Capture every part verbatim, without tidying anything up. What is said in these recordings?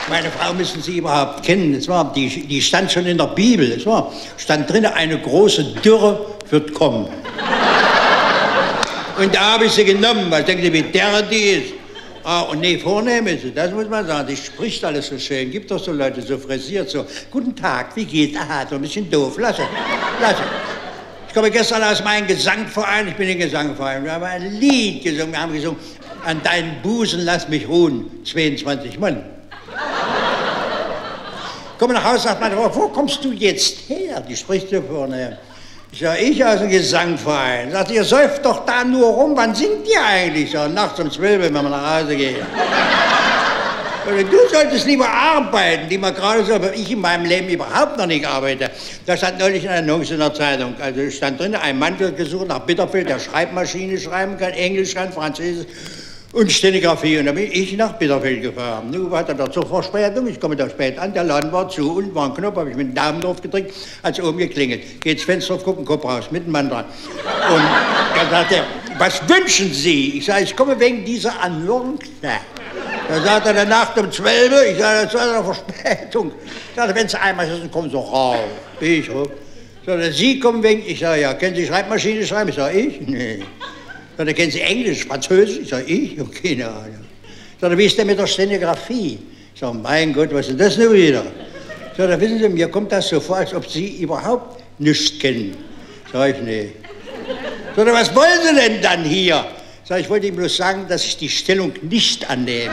Meine Frau müssen Sie überhaupt kennen. Es war, die, die stand schon in der Bibel. Es war, stand drin, eine große Dürre wird kommen. Und da habe ich sie genommen, weil ich denke, wie derre die ist. Ah, und nee, vornehm ist sie, das muss man sagen. Die spricht alles so schön. Gibt doch so Leute, so frisiert, so. Guten Tag, wie geht's? Aha, so ein bisschen doof. Lass es, lass es. Ich komme gestern aus meinem Gesangverein. Ich bin im Gesangverein. Wir haben ein Lied gesungen. Wir haben gesungen, an deinen Busen lass mich ruhen. zweiundzwanzig Mann. Komme nach Hause, sagt meine Frau, wo kommst du jetzt her? Die spricht so vorne. Ich sage, ich aus dem Gesangverein. Sagt, ihr säuft doch da nur rum, wann singt ihr eigentlich? So, nachts um zwölf, wenn wir nach Hause gehen. Du solltest lieber arbeiten, die man gerade so, ich in meinem Leben überhaupt noch nicht arbeite. Da stand neulich eine Annonce in der Zeitung. Also stand drin, ein Mann wird gesucht nach Bitterfeld, der Schreibmaschine schreiben kann, Englisch kann, Französisch und Stenografie. Und dann bin ich nach Bitterfeld gefahren. Nun hatte er zur Verspätung, ich komme da spät an, der Laden war zu, unten war ein Knopf, habe ich mit dem Daumen drauf gedrückt, hat es oben geklingelt. Geht ins Fenster auf, gucken, Kopf raus, mit dem Mann dran. Und dann sagt er, was wünschen Sie? Ich sage, ich komme wegen dieser Annonce. Da sagt er, der Nacht um zwölf, ich sage, das ist eine Verspätung. Ich sage, wenn Sie einmal sind, kommen Sie raus. Ich, hoch. Sagt er, Sie kommen wegen, ich sage, ja, können Sie Schreibmaschine schreiben? Ich sage, ich? Nee. Sagt er, kennen Sie Englisch, Französisch? Ich sage, ich? Oh, keine Ahnung. Sagt er, wie ist denn mit der Stenografie? Ich sage, mein Gott, was ist denn das nun wieder? Sagt er, wissen Sie, mir kommt das so vor, als ob Sie überhaupt nichts kennen. Sag ich, nee. Sagt er, was wollen Sie denn dann hier? Sag ich, wollte ihm bloß sagen, dass ich die Stellung nicht annehme.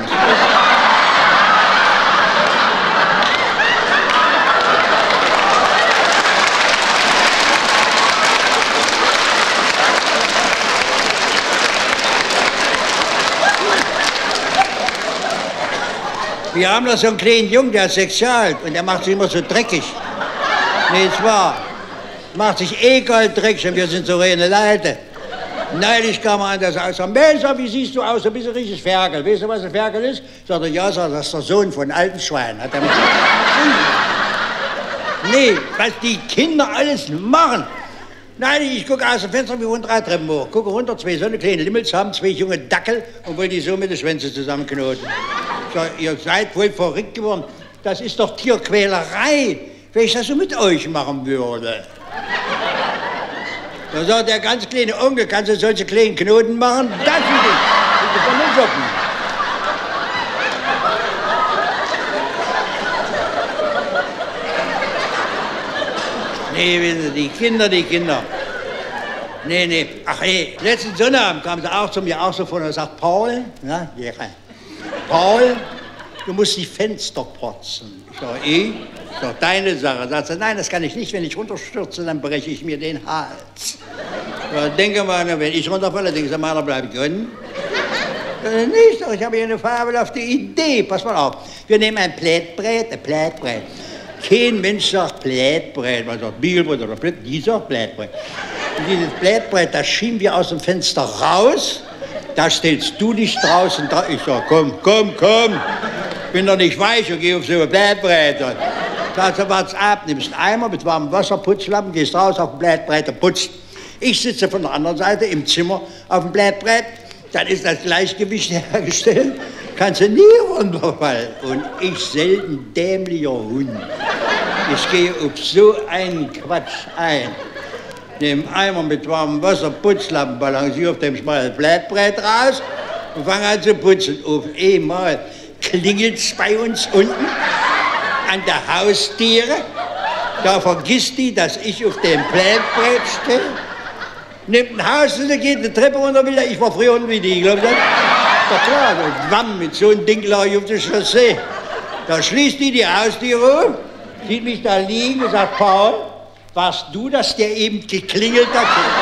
Wir haben da so einen kleinen Jungen, der ist sechs Jahre alt und der macht sich immer so dreckig. Nee, es war. Macht sich egal dreckig und wir sind so reine Leute. Neulich kam er an, der sagt, Mensch, wie siehst du aus? Du bist ein richtiges Ferkel. Weißt du, was ein Ferkel ist? Sagt er, ja, sagt, das ist der Sohn von alten Schwein. Hat er mich nee, was die Kinder alles machen. Nein, ich gucke aus dem Fenster, wir wohnen drei Treppen hoch. Gucke runter, zwei so eine kleine Limmels haben, zwei junge Dackel und wollen die so mit den Schwänzen zusammenknoten. Ich sag, ihr seid wohl verrückt geworden. Das ist doch Tierquälerei, wenn ich das so mit euch machen würde. Da sagt der ganz kleine Onkel, kannst du solche kleinen Knoten machen? Das ist es. Das ist von den Socken. Nee, wissen Sie, die Kinder, die Kinder. Nee, nee. Ach nee, letzten Sonnabend kam sie auch zu mir, auch so von und sagt, Paul, ja, ja, Paul, du musst die Fenster putzen. Ich sag, ich? Das ist doch deine Sache. Sagt sie, nein, das kann ich nicht. Wenn ich runterstürze, dann breche ich mir den Hals. Ja, denke mal, wenn ich runterfalle, denke ich, meiner bleibt drin. Äh, nicht, doch, ich habe hier eine fabelhafte Idee. Pass mal auf. Wir nehmen ein Plättbrett, ein Plättbrett. Kein Mensch sagt Plättbrett. Man sagt Biegelbrett oder Plätt. Die sagt Plättbrett. Und dieses Plättbrett, das schieben wir aus dem Fenster raus. Da stellst du dich draußen da. Ich sag, komm, komm, komm. Bin doch nicht weich und geh auf so ein Plättbrett. Sagt sie, wart's ab, nimmst einen Eimer mit warmem Wasser, Putzlappen, gehst raus auf dem Plättbrett und putzt. Ich sitze von der anderen Seite im Zimmer auf dem Plättbrett, dann ist das Gleichgewicht hergestellt, kannst du nie runterfallen. Und ich selten dämlicher Hund. Ich gehe auf so einen Quatsch ein. Nehme Eimer mit warmem Wasser, Putzlappen, balanciere auf dem schmalen Plättbrett raus und fange an zu putzen. Auf einmal klingelt's bei uns unten an der Haustiere. Da vergisst die, dass ich auf dem Plättbrett stehe. Nimmt ein Haus und geht eine Treppe runter wieder. Ich war früher unten wie die, glaub ich. Ist doch klar, und Wamm mit so einem Ding lag ich auf der Chaussee. Da schließt die die Haustiere um, sieht mich da liegen und sagt, Paul, warst du, dass der eben geklingelt hat?